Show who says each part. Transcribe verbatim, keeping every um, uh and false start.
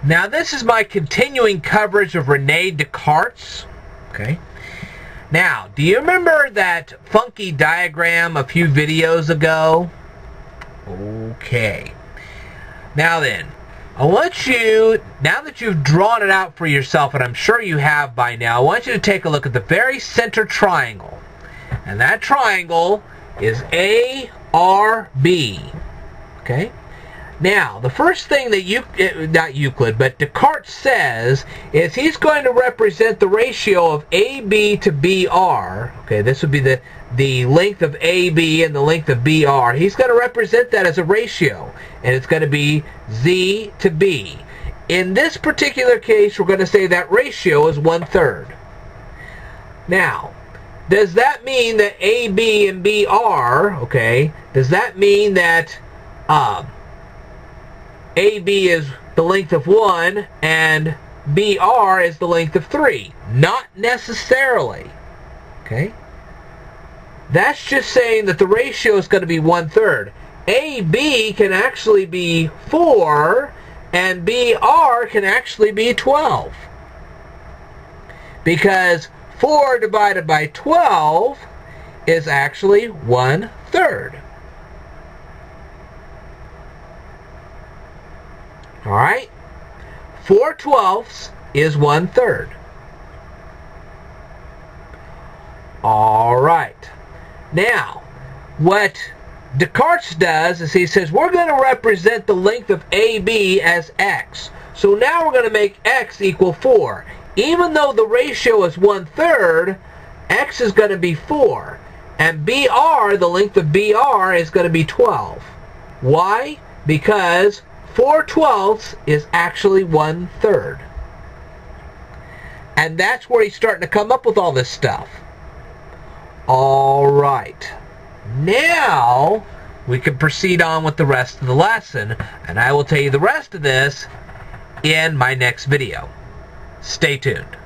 Speaker 1: Now this is my continuing coverage of Rene Descartes. Okay. Now, do you remember that funky diagram a few videos ago? Okay. Now then, I want you, now that you've drawn it out for yourself, and I'm sure you have by now, I want you to take a look at the very center triangle. And that triangle is A R B. Okay? Now, the first thing that you, not Euclid, but Descartes says is he's going to represent the ratio of A B to B R. Okay, this would be the, the length of A B and the length of B R. He's going to represent that as a ratio, and it's going to be Z to B. In this particular case, we're going to say that ratio is one-third. Now, does that mean that A B and B R, okay, does that mean that um, A B is the length of one and B R is the length of three? Not necessarily. Okay? That's just saying that the ratio is going to be one-third. A B can actually be four and B R can actually be twelve. Because four divided by twelve is actually one-third. Alright? four twelfths is one-third. Alright. Now, what Descartes does is he says we're going to represent the length of A B as x. So now we're going to make x equal four. Even though the ratio is one-third, x is going to be four. And B R, the length of B R, is going to be twelve. Why? Because four twelfths is actually one-third. And that's where he's starting to come up with all this stuff. Alright. Now, we can proceed on with the rest of the lesson, and I will tell you the rest of this in my next video. Stay tuned.